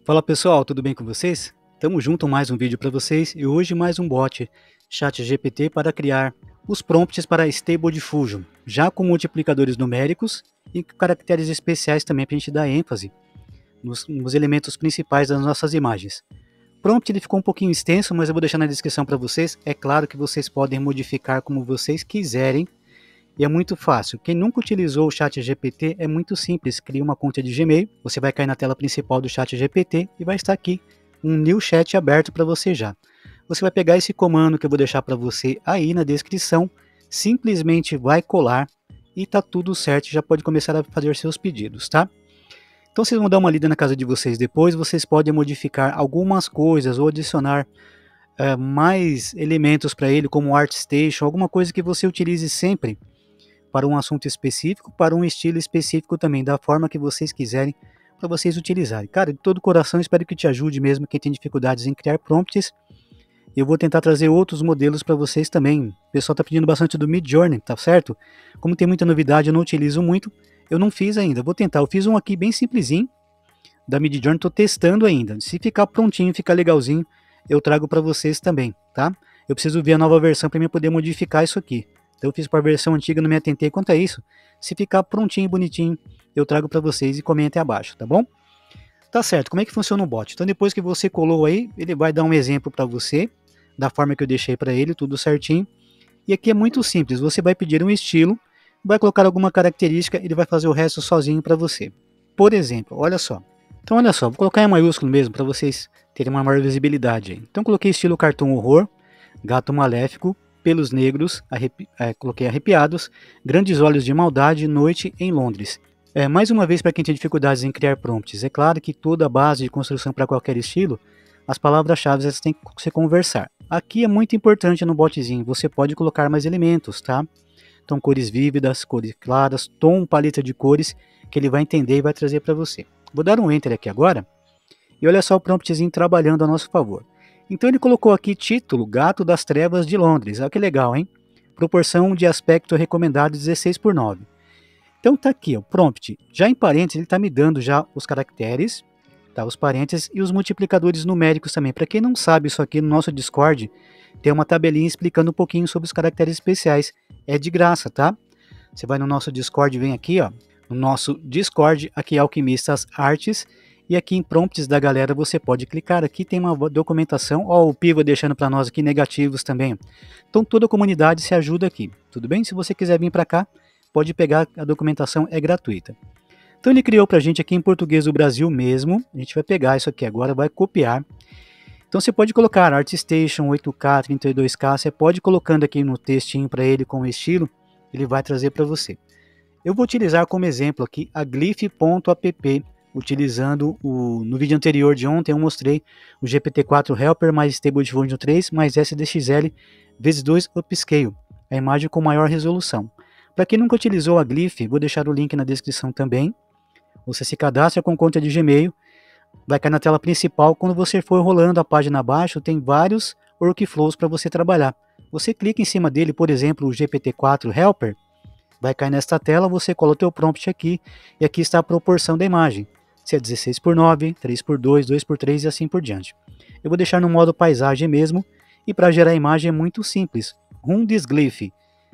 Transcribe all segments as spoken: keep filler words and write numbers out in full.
Fala pessoal, tudo bem com vocês? Tamo junto, mais um vídeo para vocês e hoje mais um bot ChatGPT para criar os prompts para Stable Diffusion, já com multiplicadores numéricos e caracteres especiais também para a gente dar ênfase nos, nos elementos principais das nossas imagens. O prompt ele ficou um pouquinho extenso, mas eu vou deixar na descrição para vocês. É claro que vocês podem modificar como vocês quiserem e é muito fácil. Quem nunca utilizou o ChatGPT é muito simples. Cria uma conta de Gmail, você vai cair na tela principal do ChatGPT e vai estar aqui um new chat aberto para você já. Você vai pegar esse comando que eu vou deixar para você aí na descrição, simplesmente vai colar e tá tudo certo, já pode começar a fazer seus pedidos, tá? Então vocês vão dar uma lida na casa de vocês depois, vocês podem modificar algumas coisas ou adicionar é, mais elementos para ele, como ArtStation, alguma coisa que você utilize sempre para um assunto específico, para um estilo específico também, da forma que vocês quiserem, para vocês utilizarem. Cara, de todo coração, espero que te ajude mesmo quem tem dificuldades em criar prompts. Eu vou tentar trazer outros modelos para vocês também. O pessoal está pedindo bastante do Midjourney, tá certo? Como tem muita novidade, eu não utilizo muito, eu não fiz ainda. Vou tentar, eu fiz um aqui bem simplesinho, da Midjourney, estou testando ainda. Se ficar prontinho, ficar legalzinho, eu trago para vocês também, tá? Eu preciso ver a nova versão para mim poder modificar isso aqui. Então eu fiz para a versão antiga, não me atentei quanto a isso. Se ficar prontinho, bonitinho, eu trago para vocês e comentem abaixo, tá bom? Tá certo, como é que funciona o bot? Então depois que você colou aí, ele vai dar um exemplo para você, da forma que eu deixei para ele, tudo certinho. E aqui é muito simples, você vai pedir um estilo, vai colocar alguma característica, ele vai fazer o resto sozinho para você. Por exemplo, olha só. Então olha só, vou colocar em maiúsculo mesmo, para vocês terem uma maior visibilidade aí. Então coloquei estilo cartoon horror, gato maléfico, pelos negros, arrepi é, coloquei arrepiados, grandes olhos de maldade, noite em Londres. É, mais uma vez, para quem tem dificuldades em criar prompts, é claro que toda a base de construção para qualquer estilo, as palavras-chave têm que se conversar. Aqui é muito importante no botzinho, você pode colocar mais elementos, tá? Então cores vívidas, cores claras, tom, paleta de cores, que ele vai entender e vai trazer para você. Vou dar um Enter aqui agora, e olha só o promptzinho trabalhando a nosso favor. Então ele colocou aqui título, Gato das Trevas de Londres. Olha que legal, hein? Proporção de aspecto recomendado dezesseis por nove. Então tá aqui, o prompt. Já em parênteses, ele está me dando já os caracteres, tá? Os parênteses e os multiplicadores numéricos também. Para quem não sabe, isso aqui no nosso Discord tem uma tabelinha explicando um pouquinho sobre os caracteres especiais. É de graça, tá? Você vai no nosso Discord, vem aqui, ó. No nosso Discord, aqui Alquimistas Artes. E aqui em prompts da galera você pode clicar, aqui tem uma documentação, ó, o Piva deixando para nós aqui negativos também. Então toda a comunidade se ajuda aqui, tudo bem? Se você quiser vir para cá, pode pegar, a documentação é gratuita. Então ele criou para a gente aqui em português do Brasil mesmo, a gente vai pegar isso aqui agora, vai copiar. Então você pode colocar ArtStation oito K, trinta e dois K, você pode ir colocando aqui no textinho para ele com o estilo, ele vai trazer para você. Eu vou utilizar como exemplo aqui a glyph.app, utilizando o, no vídeo anterior de ontem eu mostrei o G P T quatro Helper mais Stable Diffusion três mais S D X L vezes dois Upscale, a imagem com maior resolução. Para quem nunca utilizou a Glyph, vou deixar o link na descrição também. Você se cadastra com conta de Gmail, vai cair na tela principal, quando você for rolando a página abaixo, tem vários workflows para você trabalhar. Você clica em cima dele, por exemplo, o G P T quatro Helper, vai cair nesta tela, você coloca o teu prompt aqui, e aqui está a proporção da imagem. Se é dezesseis por nove, três por dois, dois por três e assim por diante. Eu vou deixar no modo paisagem mesmo, e para gerar a imagem é muito simples. Run this glyph.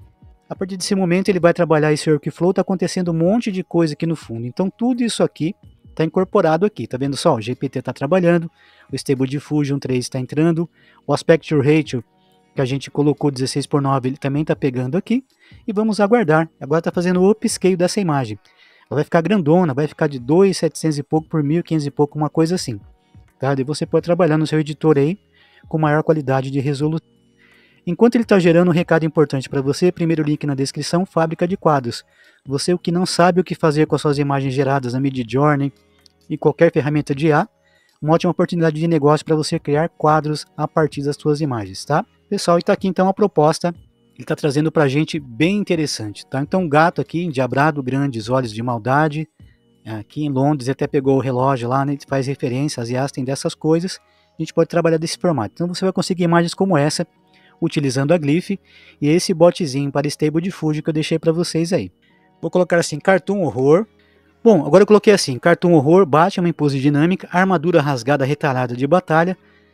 A partir desse momento ele vai trabalhar esse workflow, está acontecendo um monte de coisa aqui no fundo. Então tudo isso aqui está incorporado aqui, tá vendo só? O G P T está trabalhando, o Stable Diffusion três está entrando, o Aspect Ratio que a gente colocou dezesseis por nove, ele também está pegando aqui, e vamos aguardar. Agora está fazendo o upscale dessa imagem. Ela vai ficar grandona, vai ficar de dois mil e setecentos e pouco por mil e quinhentos e pouco, uma coisa assim. Tá? E você pode trabalhar no seu editor aí com maior qualidade de resolução. Enquanto ele está gerando um recado importante para você, primeiro link na descrição, fábrica de quadros. Você o que não sabe o que fazer com as suas imagens geradas na Midjourney e qualquer ferramenta de I A, uma ótima oportunidade de negócio para você criar quadros a partir das suas imagens, tá? Pessoal, e está aqui então a proposta. Ele está trazendo para a gente bem interessante, tá? Então, um gato aqui, endiabrado, grandes olhos de maldade. Aqui em Londres, até pegou o relógio lá, né? Faz referência, as I As têm dessas coisas. A gente pode trabalhar desse formato. Então, você vai conseguir imagens como essa, utilizando a Glyph. E esse botzinho para Stable Diffusion que eu deixei para vocês aí. Vou colocar assim, Cartoon Horror. Bom, agora eu coloquei assim, Cartoon Horror, Batman em pose dinâmica, armadura rasgada retalhada de batalha,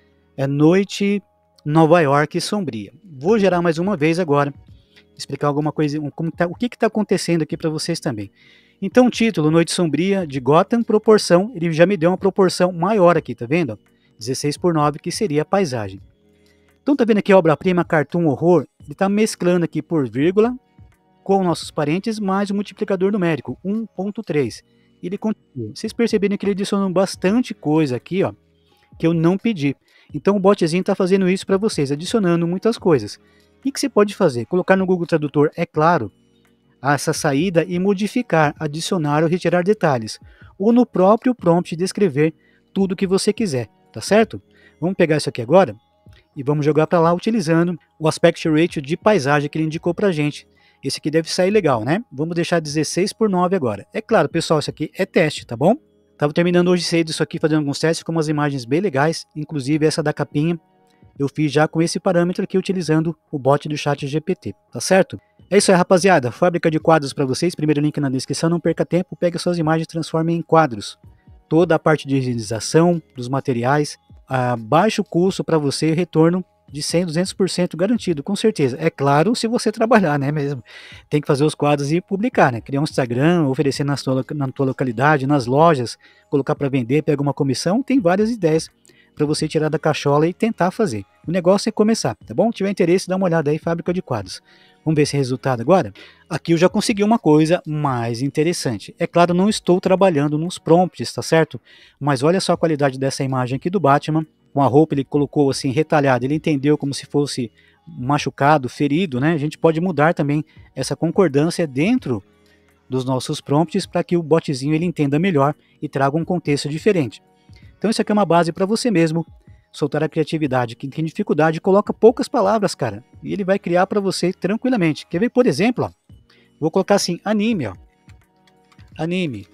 é noite, Nova York sombria. Vou gerar mais uma vez agora, explicar alguma coisa, como tá, o que está acontecendo aqui para vocês também. Então o título, Noite Sombria de Gotham, proporção, ele já me deu uma proporção maior aqui, tá vendo? dezesseis por nove, que seria a paisagem. Então tá vendo aqui a obra-prima Cartoon Horror, ele está mesclando aqui por vírgula, com nossos parentes, mais o multiplicador numérico, um ponto três. Ele continua. Vocês perceberam que ele adicionou bastante coisa aqui, ó, que eu não pedi. Então o botzinho está fazendo isso para vocês, adicionando muitas coisas. O que, que você pode fazer? Colocar no Google Tradutor, é claro, essa saída e modificar, adicionar ou retirar detalhes. Ou no próprio prompt descrever tudo o que você quiser, tá certo? Vamos pegar isso aqui agora e vamos jogar para lá utilizando o Aspect Ratio de paisagem que ele indicou para a gente. Esse aqui deve sair legal, né? Vamos deixar dezesseis por nove agora. É claro, pessoal, isso aqui é teste, tá bom? Tava terminando hoje cedo isso aqui, fazendo alguns testes com umas imagens bem legais, inclusive essa da capinha. Eu fiz já com esse parâmetro aqui, utilizando o bot do chat G P T, tá certo? É isso aí, rapaziada. Fábrica de quadros para vocês. Primeiro link na descrição. Não perca tempo. Pegue suas imagens e transforme em quadros. Toda a parte de higienização dos materiais. A baixo custo para você. Retorno de cem, duzentos por cento garantido, com certeza. É claro, se você trabalhar, né, mesmo. Tem que fazer os quadros e publicar, né? Criar um Instagram, oferecer na tua, na tua localidade, nas lojas, colocar para vender, pega uma comissão. Tem várias ideias para você tirar da cachola e tentar fazer. O negócio é começar, tá bom? Se tiver interesse, dá uma olhada aí, Fábrica de Quadros. Vamos ver esse resultado agora? Aqui eu já consegui uma coisa mais interessante. É claro, não estou trabalhando nos prompts, tá certo? Mas olha só a qualidade dessa imagem aqui do Batman. Com a roupa ele colocou assim retalhada, ele entendeu como se fosse machucado, ferido, né? A gente pode mudar também essa concordância dentro dos nossos prompts para que o botzinho ele entenda melhor e traga um contexto diferente. Então isso aqui é uma base para você mesmo soltar a criatividade. Quem tem dificuldade, coloca poucas palavras, cara, e ele vai criar para você tranquilamente. Quer ver, por exemplo, ó, vou colocar assim, anime, ó. Anime,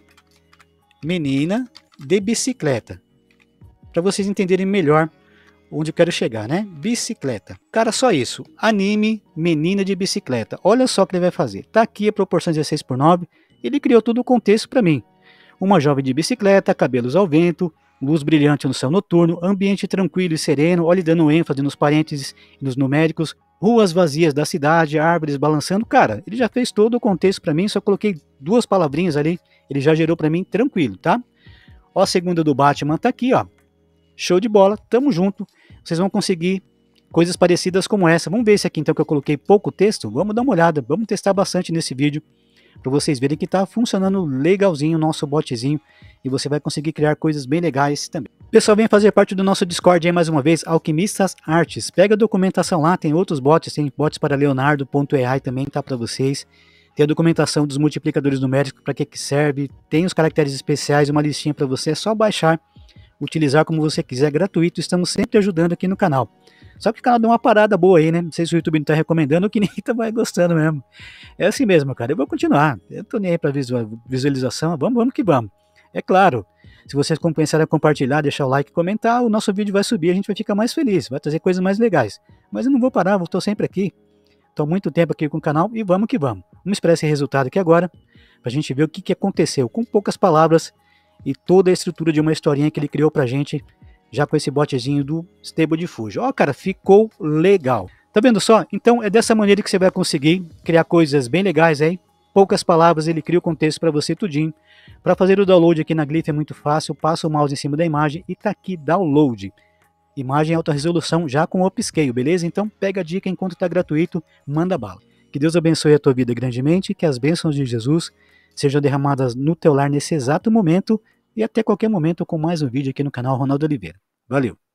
menina de bicicleta, para vocês entenderem melhor onde eu quero chegar, né? Bicicleta. Cara, só isso. Anime, menina de bicicleta. Olha só o que ele vai fazer. Tá aqui a proporção dezesseis por nove. Ele criou todo o contexto para mim. Uma jovem de bicicleta, cabelos ao vento, luz brilhante no céu noturno, ambiente tranquilo e sereno, olha dando ênfase nos parênteses e nos numéricos, ruas vazias da cidade, árvores balançando. Cara, ele já fez todo o contexto para mim, só coloquei duas palavrinhas ali, ele já gerou para mim tranquilo, tá? Ó, a segunda do Batman tá aqui, ó. Show de bola, tamo junto. Vocês vão conseguir coisas parecidas como essa. Vamos ver esse aqui então que eu coloquei pouco texto, vamos dar uma olhada, vamos testar bastante nesse vídeo, para vocês verem que está funcionando legalzinho o nosso botzinho e você vai conseguir criar coisas bem legais também. Pessoal, vem fazer parte do nosso Discord aí mais uma vez, Alquimistas Artes. Pega a documentação lá, tem outros bots, tem bots para Leonardo ponto A I também, tá para vocês. Tem a documentação dos multiplicadores numéricos, para que que serve, tem os caracteres especiais, uma listinha para você, é só baixar, utilizar como você quiser, gratuito, estamos sempre ajudando aqui no canal. Só que o canal deu uma parada boa aí, né? Não sei se o YouTube não tá recomendando ou que nem tá mais gostando mesmo. É assim mesmo, cara. Eu vou continuar. Eu tô nem aí pra visualização. Vamos, vamos que vamos. É claro, se vocês começarem a compartilhar, deixar o like, comentar, o nosso vídeo vai subir, a gente vai ficar mais feliz, vai trazer coisas mais legais. Mas eu não vou parar, eu tô sempre aqui. Tô há muito tempo aqui com o canal e vamos que vamos. Vamos esperar esse resultado aqui agora, pra gente ver o que, que aconteceu com poucas palavras e toda a estrutura de uma historinha que ele criou pra gente, já com esse botzinho do Stable Diffusion. Ó, cara, ficou legal. Tá vendo só? Então é dessa maneira que você vai conseguir criar coisas bem legais aí. Poucas palavras, ele cria o contexto para você tudinho. Para fazer o download aqui na Glyph é muito fácil. Passa o mouse em cima da imagem e tá aqui download. Imagem alta resolução já com upscale, beleza? Então pega a dica enquanto tá gratuito, manda bala. Que Deus abençoe a tua vida grandemente, que as bênçãos de Jesus sejam derramadas no teu lar nesse exato momento. E até qualquer momento com mais um vídeo aqui no canal Ronaldo Oliveira. Valeu!